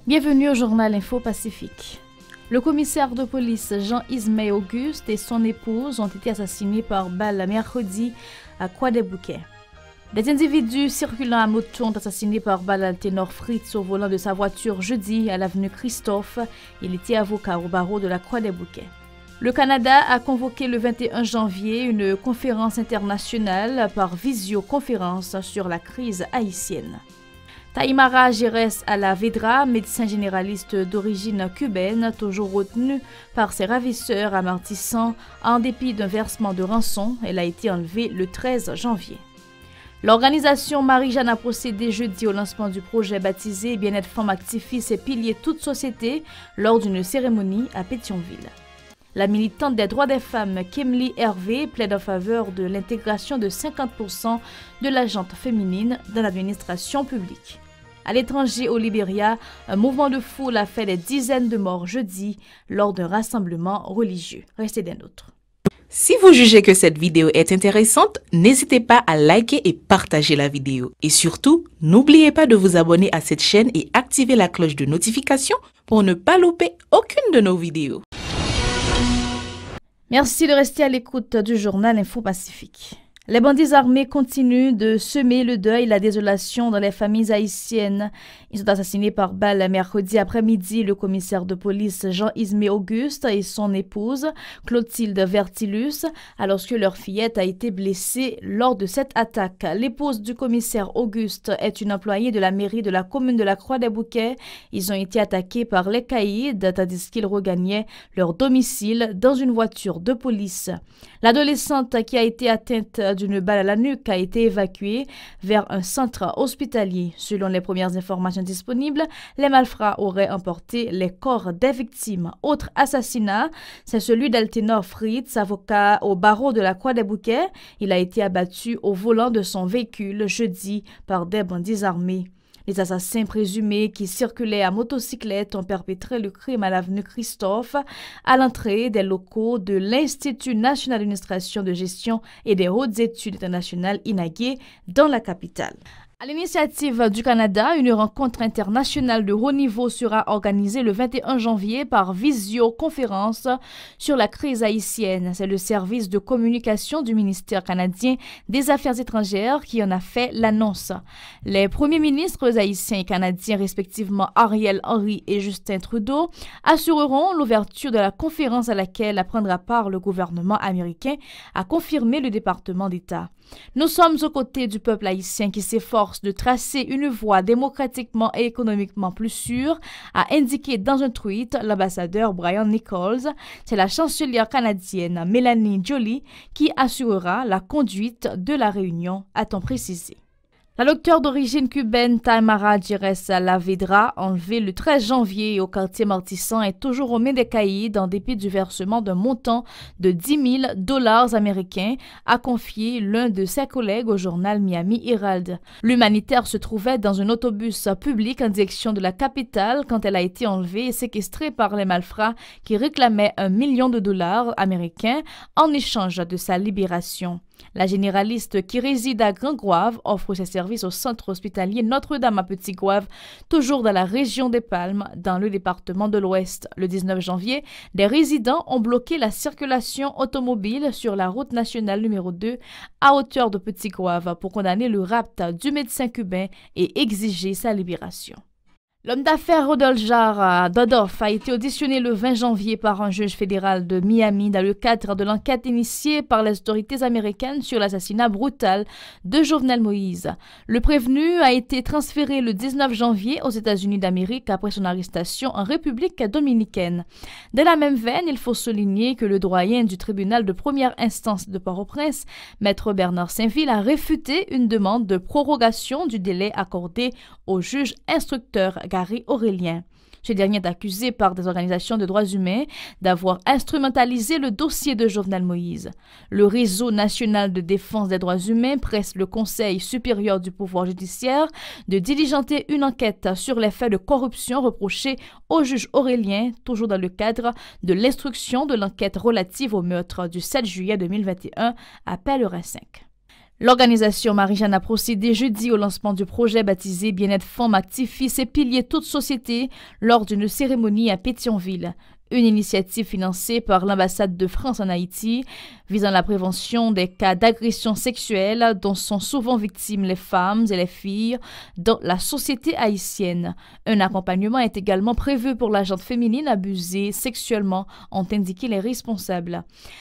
Bienvenue au journal Info Pacifique. Le commissaire de police Jean-Ismay Auguste et son épouse ont été assassinés par balle mercredi à Croix-des-Bouquets. Des individus circulant à moto ont assassiné par balle Altenor Fritz au volant de sa voiture jeudi à l'avenue Christophe. Il était avocat au barreau de la Croix-des-Bouquets. Le Canada a convoqué le 21 janvier une conférence internationale par visioconférence sur la crise haïtienne. Taïmara Jerez Alavedra, médecin généraliste d'origine cubaine, toujours retenu par ses ravisseurs à Martissan en dépit d'un versement de rançon, elle a été enlevée le 13 janvier. L'organisation Marie-Jeanne a procédé jeudi au lancement du projet baptisé Bien-être Femmes Activistes et Piliers Toute Société lors d'une cérémonie à Pétionville. La militante des droits des femmes Kemly Hervé plaide en faveur de l'intégration de 50% de la gente féminine dans l'administration publique. À l'étranger, au Libéria, un mouvement de foule a fait des dizaines de morts jeudi lors d'un rassemblement religieux. Restez des nôtres. Si vous jugez que cette vidéo est intéressante, n'hésitez pas à liker et partager la vidéo. Et surtout, n'oubliez pas de vous abonner à cette chaîne et activer la cloche de notification pour ne pas louper aucune de nos vidéos. Merci de rester à l'écoute du journal Info Pacifique. Les bandits armés continuent de semer le deuil et la désolation dans les familles haïtiennes. Ils sont assassinés par balle mercredi après-midi. Le commissaire de police Jean-Ismay Auguste et son épouse Clotilde Vertilus, alors que leur fillette a été blessée lors de cette attaque. L'épouse du commissaire Auguste est une employée de la mairie de la commune de la Croix-des-Bouquets. Ils ont été attaqués par les caïds tandis qu'ils regagnaient leur domicile dans une voiture de police. L'adolescente qui a été atteinte d'une balle à la nuque a été évacuée vers un centre hospitalier. Selon les premières informations disponibles, les malfrats auraient emporté les corps des victimes. Autre assassinat, c'est celui d'Altenor Fritz, avocat au barreau de la Croix-des-Bouquets. Il a été abattu au volant de son véhicule jeudi par des bandits armés. Les assassins présumés qui circulaient à motocyclette ont perpétré le crime à l'avenue Christophe, à l'entrée des locaux de l'Institut national d'administration de gestion et des hautes études internationales INAGE dans la capitale. À l'initiative du Canada, une rencontre internationale de haut niveau sera organisée le 21 janvier par visioconférence sur la crise haïtienne. C'est le service de communication du ministère canadien des Affaires étrangères qui en a fait l'annonce. Les premiers ministres haïtiens et canadiens, respectivement Ariel Henry et Justin Trudeau, assureront l'ouverture de la conférence à laquelle prendra part le gouvernement américain, a confirmé le département d'État. Nous sommes aux côtés du peuple haïtien qui s'efforce de tracer une voie démocratiquement et économiquement plus sûre, a indiqué dans un tweet l'ambassadeur Brian Nichols. C'est la chancelière canadienne Mélanie Joly qui assurera la conduite de la réunion, a-t-on précisé. La docteure d'origine cubaine Taïmara Jerez Alavedra, enlevée le 13 janvier au quartier Martissan, est toujours aux mains des caïds en dépit du versement d'un montant de $10 000 américains, a confié l'un de ses collègues au journal Miami Herald. L'humanitaire se trouvait dans un autobus public en direction de la capitale quand elle a été enlevée et séquestrée par les malfrats qui réclamaient $1 million américains en échange de sa libération. La généraliste qui réside à Grand-Goâve offre ses services au centre hospitalier Notre-Dame à Petit-Goâve, toujours dans la région des Palmes, dans le département de l'Ouest. Le 19 janvier, des résidents ont bloqué la circulation automobile sur la route nationale numéro 2 à hauteur de Petit-Goâve pour condamner le rapt du médecin cubain et exiger sa libération. L'homme d'affaires Rodolphe Jarre Dodoff a été auditionné le 20 janvier par un juge fédéral de Miami dans le cadre de l'enquête initiée par les autorités américaines sur l'assassinat brutal de Jovenel Moïse. Le prévenu a été transféré le 19 janvier aux États-Unis d'Amérique après son arrestation en République dominicaine. Dans la même veine, il faut souligner que le doyen du tribunal de première instance de Port-au-Prince, Maître Bernard Saint-Ville, a réfuté une demande de prorogation du délai accordé au juge instructeur Gary Aurélien. Ce dernier est accusé par des organisations de droits humains d'avoir instrumentalisé le dossier de Jovenel Moïse. Le Réseau national de défense des droits humains presse le Conseil supérieur du pouvoir judiciaire de diligenter une enquête sur les faits de corruption reprochés au juge Aurélien, toujours dans le cadre de l'instruction de l'enquête relative au meurtre du 7 juillet 2021 à Pellerin 5. L'organisation Marie-Jeanne a procédé jeudi au lancement du projet baptisé Bien-être Femmes Actifs et Piliers Toute Société lors d'une cérémonie à Pétionville. Une initiative financée par l'ambassade de France en Haïti visant la prévention des cas d'agression sexuelle dont sont souvent victimes les femmes et les filles dans la société haïtienne. Un accompagnement est également prévu pour la gente féminine abusée sexuellement, ont indiqué les responsables.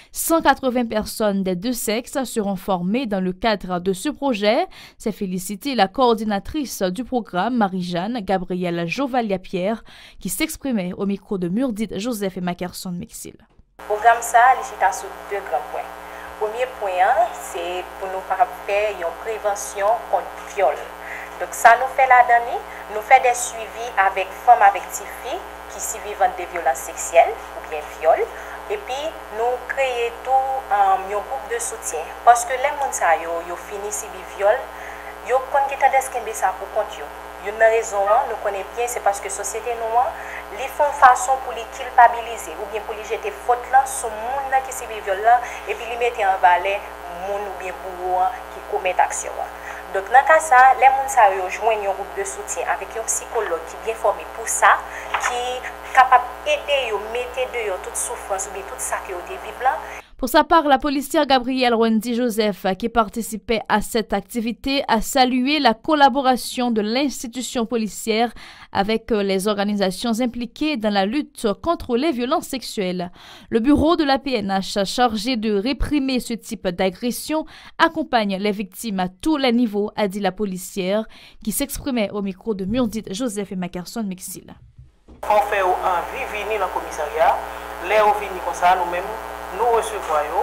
180 personnes des deux sexes seront formées dans le cadre de ce projet. C'est félicité la coordinatrice du programme, Marie-Jeanne Gabrielle Jovalia-Pierre, qui s'exprimait au micro de Murdit Joseph et Mackerson Mexil. Le programme ça, il sur deux grands points. Premier point, c'est pour nous faire une prévention contre le viol. Donc ça nous fait là-dedans, nous fait des suivis avec femmes avec filles qui survivent des violences sexuelles ou bien viol. Et puis nous créons tout un groupe de soutien. Parce que les gens qui finissent le viol, ils ont tendance à ça pour compte. Une raison, nous connaissons bien, c'est parce que la société noire, ils font façon pour les culpabiliser ou bien pour les jeter faute là sur le monde qui se viol là et puis les mettre en balai monde ou bien pour qui commettent action. Donc dans cas ça, les gens rejoignent un groupe de soutien avec un psychologue qui est bien formé pour ça, qui est capable d'aider à mettre dehors toute souffrance ou bien tout ça qui est vivre là. Pour sa part, la policière Gabrielle Wendy Joseph, qui participait à cette activité, a salué la collaboration de l'institution policière avec les organisations impliquées dans la lutte contre les violences sexuelles. Le bureau de la PNH, chargé de réprimer ce type d'agression, accompagne les victimes à tous les niveaux, a dit la policière, qui s'exprimait au micro de Murdit Joseph et Mackerson Mexil. On fait envie de venir dans le commissariat, les venir comme ça, nous-mêmes. Nous recevons,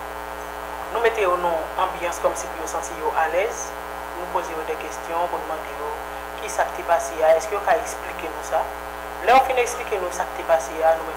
nous mettons nos ambiance comme si nous nous sentions à l'aise, nous posons des questions pour demander qui s'est passé, est-ce que vous pouvez expliquer nous ça? Là, on finit d'expliquer nous ce qui s'est passé, nous-mêmes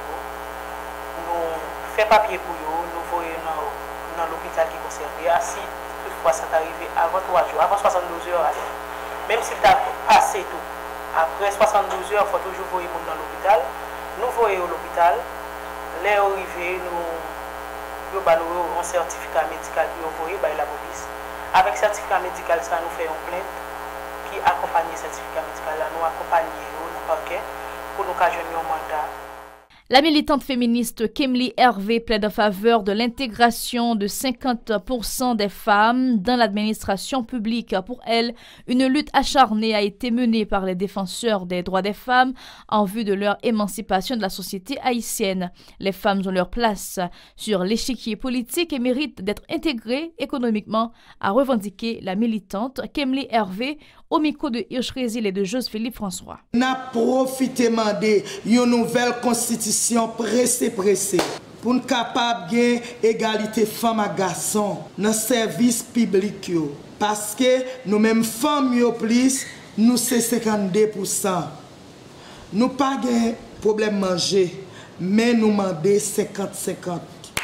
nous faisons papier pour eux, nous voyons dans l'hôpital qui est concerné. Si toutefois ça est arrivé avant 3 jours, avant 72 heures, même si ça a passé tout, après 72 heures, il faut toujours voir dans l'hôpital. Nous voyons l'hôpital. Les arrivés, nous avons un certificat médical qui est envoyé par la police. Avec le certificat médical, ça nous fait une plainte qui accompagne le certificat médical. Nous accompagnons le parquet pour nous donner un mandat. La militante féministe Kimli Hervé plaide en faveur de l'intégration de 50% des femmes dans l'administration publique. Pour elle, une lutte acharnée a été menée par les défenseurs des droits des femmes en vue de leur émancipation de la société haïtienne. Les femmes ont leur place sur l'échiquier politique et méritent d'être intégrées économiquement, a revendiqué la militante Kimli Hervé au micro de Hirsch Résil et de Joseph-Philippe François. On a profité d'une nouvelle constitution pressée pour nous capables de égalité femmes et garçons dans le service public. Parce que nous mêmes femmes plus, nous c'est 52%. Nous pas de problème manger, mais nous demandons 50-50. Dans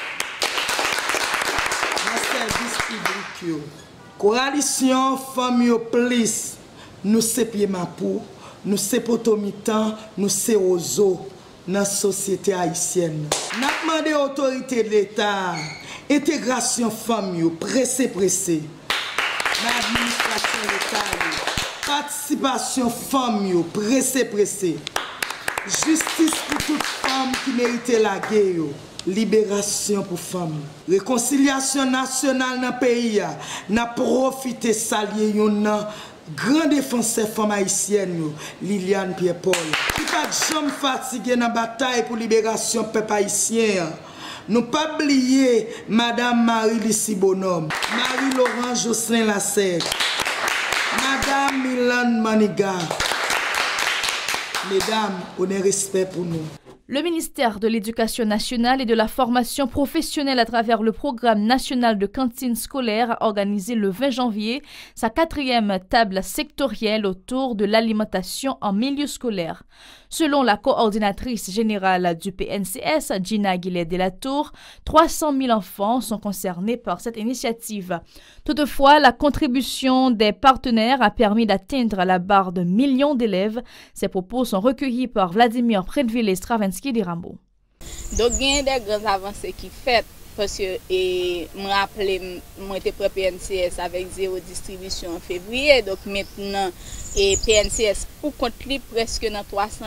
le service public. Coalition femmes plus. Nous sommes Pied-Mapou, nous sommes Potomitan, nous sommes Ozo dans la société haïtienne. Nous avons demandé aux autorités de l'État, intégration femmes, pressé. L'administration de l'État, participation femmes, pressé. Justice pour toutes femmes qui méritent la guerre. Libération pour femmes. Réconciliation nationale dans le pays. N'a profité salier une grand défenseur femme haïtienne, Liliane Pierre-Paul. Qui pas jamais fatigué dans la bataille pour libération peuple haïtien. Nous pas oublier Madame Marie-Lucie Bonhomme, Marie-Laurent Jocelyn Lasserre, Madame Milan Maniga. Mesdames, on a respect pour nous. Le ministère de l'Éducation nationale et de la formation professionnelle à travers le programme national de cantine scolaire a organisé le 20 janvier sa 4e table sectorielle autour de l'alimentation en milieu scolaire. Selon la coordinatrice générale du PNCS, Gina Guillet-Delatour, 300 000 enfants sont concernés par cette initiative. Toutefois, la contribution des partenaires a permis d'atteindre la barre de millions d'élèves. Ces propos sont recueillis par Vladimir Predville et Stravinsky d'Irambo. Donc, il y a des grandes avancées qui sont faites parce que me rappelle moi était pour PNCS avec zéro distribution en février, donc maintenant et PNCS pour compte presque dans 300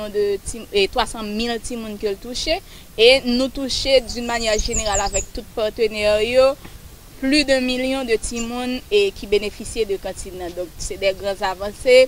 000 timons que le touché et nous toucher d'une manière générale avec tout partenaire plus de millions de timons et qui bénéficient de cantine. Donc c'est des grandes avancées.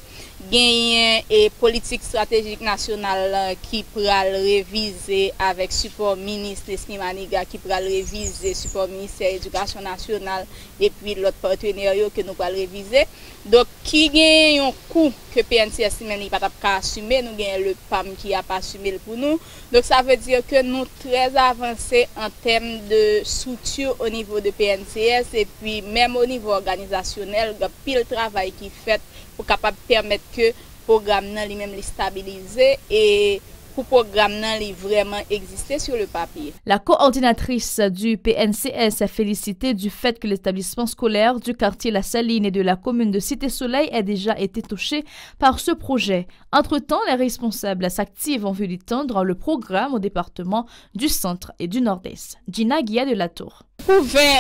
Gagné et politique stratégique nationale qui pourra réviser avec support ministre Nesmi Maniga qui pourra réviser support ministère de l'Éducation nationale et puis l'autre partenaire que nous pourrons réviser. Donc qui gagne un coût que PNCS n'est pas assumer, nous gagnons le PAM qui a pas assumé pour nous. Donc ça veut dire que nous très avancés en termes de structure au niveau de PNCS et puis même au niveau organisationnel, il y a pile travail qui fait pour capable permettre que le programme lui-même stabilisé et pour le programme vraiment exister sur le papier. La coordinatrice du PNCS a félicité du fait que l'établissement scolaire du quartier La Saline et de la commune de Cité-Soleil ait déjà été touché par ce projet. Entre-temps, les responsables s'activent en vue d'étendre le programme au département du Centre et du Nord-Est. Gina Guilla de la Tour. Pour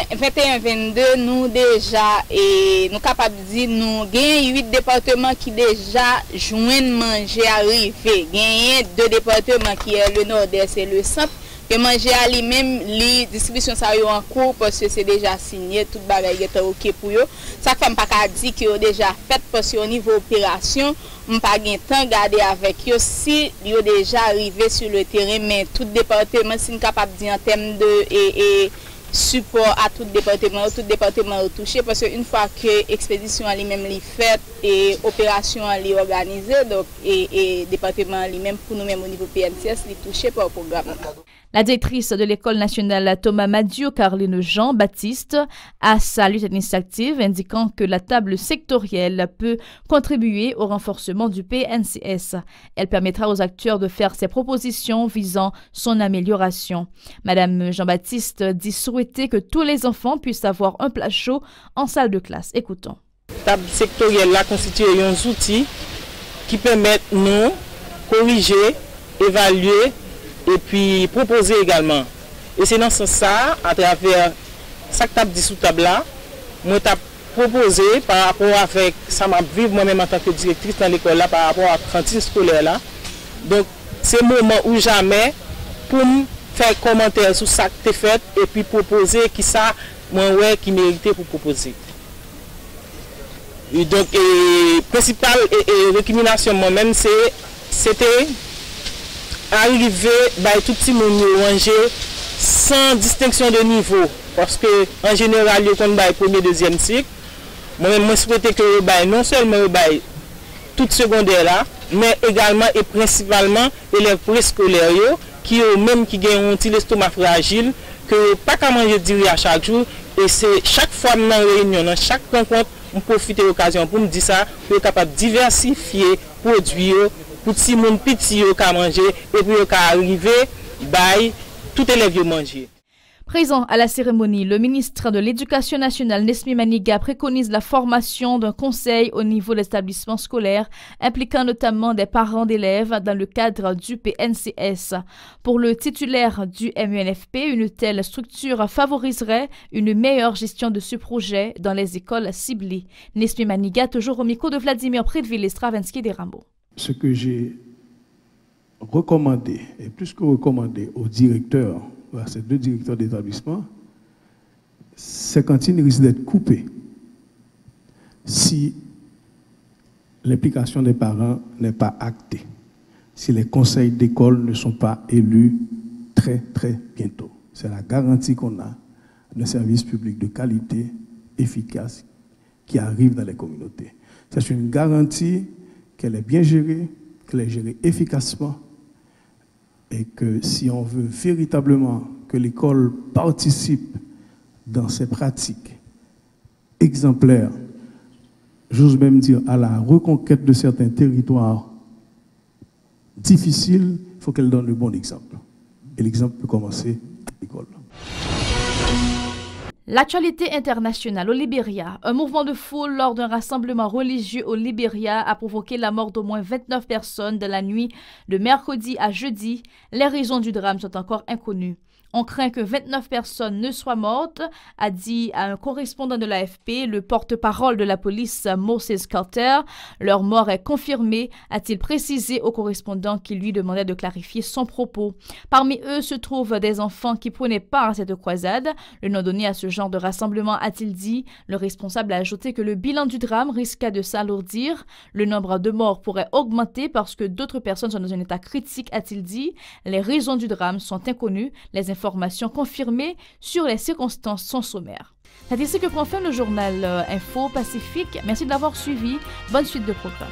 2021-22, nous déjà, et nous capables de dire, nous gagnons 8 départements qui déjà joignent manger arrivé. Gagnons 2 départements qui est le Nord-Est et le Centre. Que manger à lui-même, les distributions ça en cours parce que c'est déjà signé, tout bagaille est OK pour eux. Ça fait pas qu'à dire que déjà fait parce qu'au niveau opération, on pas gain temps garder avec eux si ils ont déjà arrivé sur le terrain mais tout département c'est capable de dire en termes de support à tout département touché parce qu'une fois que l'expédition elle-même est faite et opération elle est organisée donc et département lui-même pour nous-mêmes au niveau PNCS est touché par le programme. La directrice de l'école nationale Thomas Madiot, Caroline Jean-Baptiste, a salué cette initiative, indiquant que la table sectorielle peut contribuer au renforcement du PNCS. Elle permettra aux acteurs de faire ses propositions visant son amélioration. Madame Jean-Baptiste dit souhaiter que tous les enfants puissent avoir un plat chaud en salle de classe. Écoutons. La table sectorielle là constitue un outil qui permet de nous corriger, évaluer et puis proposer également. Et c'est dans ce sens à travers cette table sous table là, moi t'ai proposé par rapport avec ça m'a vivre moi-même en tant que directrice dans l'école là par rapport à la cantine scolaire là. Donc c'est le moment où jamais pour me faire commentaire sur ça que tu fait et puis proposer qui ça moi ouais qui méritait pour proposer. Et donc principale récrimination moi-même c'était arriver tout petit monde manger sans distinction de niveau parce que en général yo kon bay premier deuxième cycle moi-même moi souhaitais que non seulement tout secondaire là mais également et principalement élèves préscolaires qui eux même qui gagnent un petit estomac fragile que pas qu'à manger diri à chaque jour et c'est chaque fois dans réunion dans chaque rencontre on profite de l'occasion pour me dire ça pour être capable de diversifier produits pour si mon petit yo ka manger et puis yo ka arriver bay tout élève yo manger. Présent à la cérémonie, le ministre de l'Éducation nationale Nesmi Maniga préconise la formation d'un conseil au niveau de l'établissement scolaire, impliquant notamment des parents d'élèves dans le cadre du PNCS. Pour le titulaire du MUNFP, une telle structure favoriserait une meilleure gestion de ce projet dans les écoles ciblées. Nesmi Maniga, toujours au micro de Vladimir Prédeville et Stravinsky des Rameaux. Ce que j'ai recommandé, et plus que recommandé aux directeurs, à ces 2 directeurs d'établissement, ces cantines risquent d'être coupées si l'implication des parents n'est pas actée, si les conseils d'école ne sont pas élus très bientôt. C'est la garantie qu'on a d'un service public de qualité, efficace, qui arrive dans les communautés. C'est une garantie qu'elle est bien gérée, qu'elle est gérée efficacement et que si on veut véritablement que l'école participe dans ces pratiques exemplaires, j'ose même dire à la reconquête de certains territoires difficiles, il faut qu'elle donne le bon exemple. Et l'exemple peut commencer à l'école. L'actualité internationale au Libéria. Un mouvement de foule lors d'un rassemblement religieux au Libéria a provoqué la mort d'au moins 29 personnes de la nuit de mercredi à jeudi. Les raisons du drame sont encore inconnues. On craint que 29 personnes ne soient mortes, a dit à un correspondant de l'AFP le porte-parole de la police Moses Carter. Leur mort est confirmée, a-t-il précisé au correspondant qui lui demandait de clarifier son propos. Parmi eux se trouvent des enfants qui prenaient part à cette croisade. Le nom donné à ce genre de rassemblement, a-t-il dit. Le responsable a ajouté que le bilan du drame risquait de s'alourdir. Le nombre de morts pourrait augmenter parce que d'autres personnes sont dans un état critique, a-t-il dit. Les raisons du drame sont inconnues. Les informations confirmées sur les circonstances sont sommaires. C'est ici que prend fin le journal Info Pacifique. Merci de l'avoir suivi. Bonne suite de programme.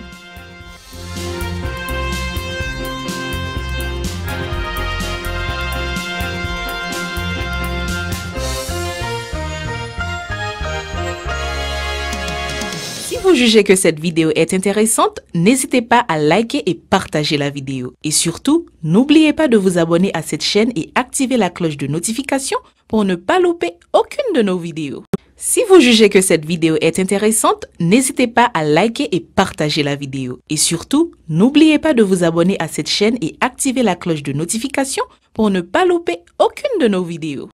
Si vous jugez que cette vidéo est intéressante, n'hésitez pas à liker et partager la vidéo. Et surtout, n'oubliez pas de vous abonner à cette chaîne et activer la cloche de notification pour ne pas louper aucune de nos vidéos. Si vous jugez que cette vidéo est intéressante, n'hésitez pas à liker et partager la vidéo. Et surtout, n'oubliez pas de vous abonner à cette chaîne et activer la cloche de notification pour ne pas louper aucune de nos vidéos.